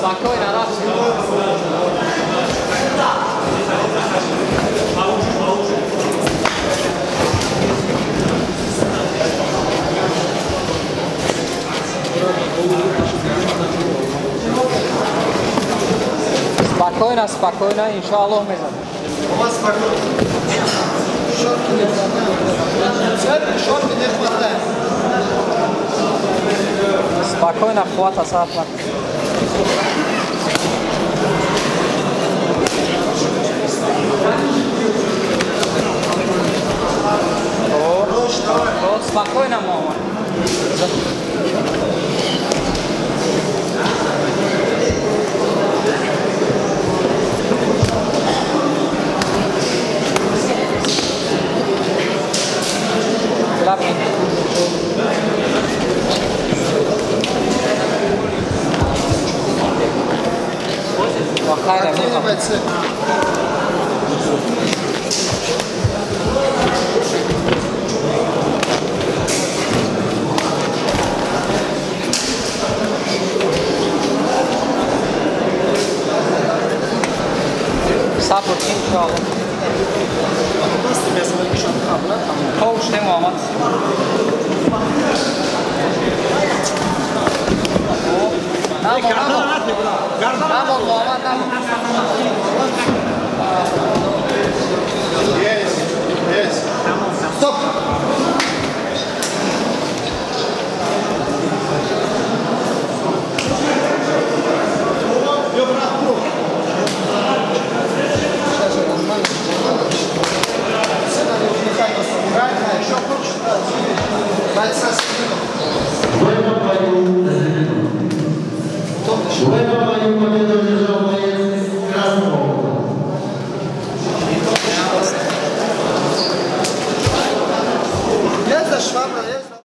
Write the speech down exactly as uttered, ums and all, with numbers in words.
Spokojno, Rafa. Spokojno, spokojno, inšallah me znam. Ova spokojno. Šorki ne hvataje. Sve šorki ne hvataje. Spokojno, hvata satla. To, spokojno, mama. Klapni. Hajde, nema. Sabır, inşallah. Nasıl mesela bir şarkı abla? Kovuş değil mi Ahmet? Namo, namo. Namo, Ahmet, namo. Yes, yes. Stop.